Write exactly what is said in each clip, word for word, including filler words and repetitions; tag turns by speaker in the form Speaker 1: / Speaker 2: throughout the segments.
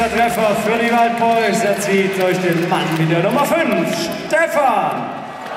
Speaker 1: Nächster Treffer für die Waldboys erzielt durch den Mann mit der Nummer fünf, Stefan.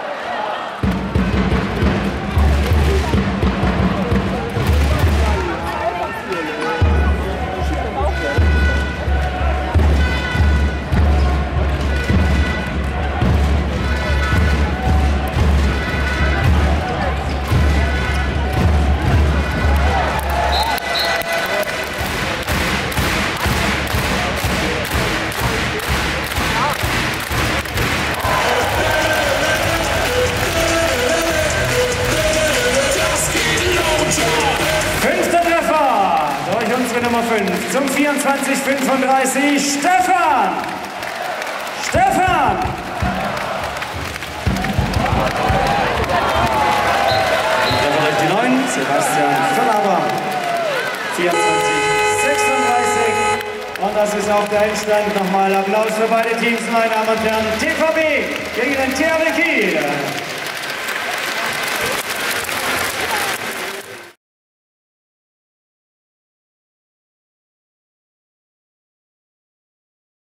Speaker 1: Nummer fünf zum vierundzwanzig fünfunddreißig, Stefan! Stefan! Und die neun, Sebastian Verlaber, vierundzwanzig sechsunddreißig. Und das ist auch der Endstand. Nochmal Applaus für beide Teams, meine Damen und Herren. T V B gegen den T H W Kiel.